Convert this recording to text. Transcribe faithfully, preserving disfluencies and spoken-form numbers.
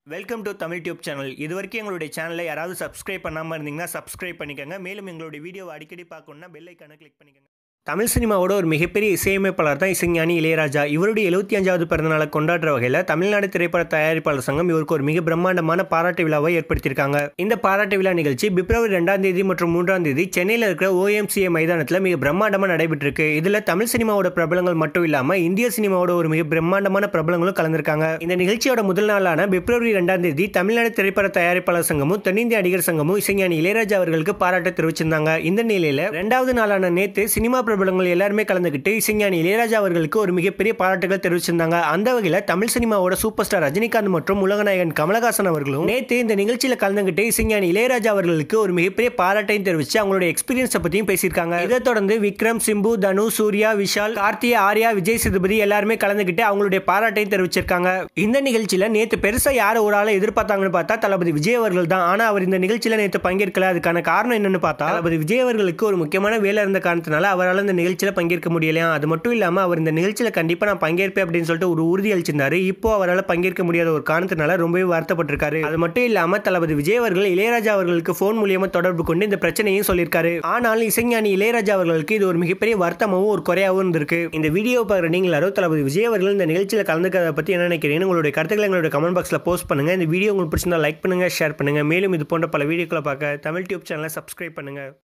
Welcome to Tamil tube channel. இது வரைக்கும் எங்களுடைய சேனலை யாராவது சப்ஸ்கிரைப் பண்ணாமல் இருந்தீங்கன்னா சப்ஸ்கிரைப் பண்ணிக்கோங்க. மேலும் எங்களுடைய வீடியோவை அடிக்கடி பார்க்கணுன்னா பெல் ஐக்கானை கிளிக் பண்ணிக்கோங்க. தமிழ் சினிமாவோட ஒரு மிகப்பெரிய இசையமைப்பாளர் தான் இசைஞானி இளையராஜா. இவருடைய எழுபத்தி அஞ்சாவது பிறந்தநாளை கொண்டாடுற வகையில் தமிழ்நாடு திரைப்பட தயாரிப்பாளர் சங்கம் இவருக்கு ஒரு மிக பிரம்மாண்டமான பாராட்டு விழாவை ஏற்படுத்தியிருக்காங்க. இந்த பாராட்டு விழா நிகழ்ச்சி பிப்ரவரி ரெண்டாம் தேதி மற்றும் மூன்றாம் தேதி சென்னையில் இருக்கிற ஓஎம்சிஏ மைதானத்தில் மிக பிரம்மாண்டமாக நடைபெற்றிருக்கு. இதில் தமிழ் சினிமாவோட பிரபலங்கள் மட்டும் இல்லாமல் இந்திய சினிமாவோட ஒரு மிக பிரம்மாண்டமான பிரபலங்களும் கலந்திருக்காங்க. இந்த நிகழ்ச்சியோட முதல் நாளான பிப்ரவரி ரெண்டாம் தேதி தமிழ்நாடு திரைப்பட தயாரிப்பாளர் சங்கமும் தென்னிந்திய நடிகர் சங்கமும் இசைஞானி இளையராஜா அவர்களுக்கு பாராட்டு தெரிவிச்சிருந்தாங்க. இந்த நிலையில இரண்டாவது நாளான நேற்று சினிமா பிரபலங்கள் எல்லாருமே கலந்துக்கிட்டு இசைஞானி இளையராஜா அவர்களுக்கு ஒரு மிகப்பெரிய பாராட்டுகள் தெரிவிச்சிருந்தாங்க. அந்த வகையில் தமிழ் சினிமாவோட சூப்பர் ஸ்டார் ரஜினிகாந்த் மற்றும் உலகநாயகன் கமலஹாசன் அவர்களும் நேற்று இந்த நிகழ்ச்சியில் கலந்துக்கிட்டு இசைஞானி இளையராஜா அவர்களுக்கு ஒரு மிகப்பெரிய பாராட்டையும் தெரிவித்து அவங்களுடைய எக்ஸ்பீரியன்ஸை பற்றியும் பேசியிருக்காங்க. இதை தொடர்ந்து விக்ரம், சிம்பு, தனு, சூர்யா, விஷால், கார்த்திகை, ஆர்யா, விஜய் சேதுபதி எல்லாருமே கலந்துக்கிட்டு அவங்களுடைய பாராட்டையும் தெரிவிச்சிருக்காங்க. இந்த நிகழ்ச்சியில் நேற்று பெருசா யார் ஒரு ஆளை எதிர்பார்த்தாங்கன்னு பார்த்தா தளபதி விஜய் அவர்கள் தான். ஆனால் அவர் இந்த நிகழ்ச்சியில் நேற்று பங்கேற்கல. அதுக்கான காரணம் என்னன்னு பார்த்தா தளபதி விஜய் அவர்களுக்கு ஒரு முக்கியமான வேலை இருந்த காரணத்தினால அவரால் இந்த நிகழ்ச்சியில் பங்கேற்க முடியலையா. அது மட்டும் இல்லாமல் அவர் இந்த நிகழ்ச்சியில் கண்டிப்பாக நான் பங்கேற்பேன் அப்படின்னு சொல்லிட்டு ஒரு உறுதி அளிச்சிருந்தாரு. இப்போ அவரால் பங்கேற்க முடியாத ஒரு காரணத்தினால ரொம்பவே வருத்தப்பட்டிருக்காரு. அது மட்டும் இல்லாமல் தளபதி விஜய் அவர்கள் இளையராஜா அவர்களுக்கு போன் மூலியமா தொடர்பு கொண்டு இந்த பிரச்சனையும் சொல்லியிருக்காரு. ஆனால் இசைஞானி இளையராஜா அவர்களுக்கு இது ஒரு மிகப்பெரிய வருத்தமாகவும் ஒரு குறையாகவும் இருந்திருக்கு. இந்த வீடியோ பார்க்குற நீங்கள் யாரோ தளபதி விஜய் அவர்கள் இந்த நிகழ்ச்சியில் கலந்துக்கிறத பற்றி என்ன நினைக்கிறீங்க? உங்களுடைய கருத்துக்களை எங்களுடைய கமெண்ட் பாக்ஸில் போஸ்ட் பண்ணுங்க. இந்த வீடியோ உங்களுக்கு பிடிச்சிருந்தா லைக் பண்ணுங்க, ஷேர் பண்ணுங்க. மேலும் இது போன்ற பல வீடியோக்களை பார்க்க தமிழ் டியூப் சேனலை சப்ஸ்கிரைப் பண்ணுங்க.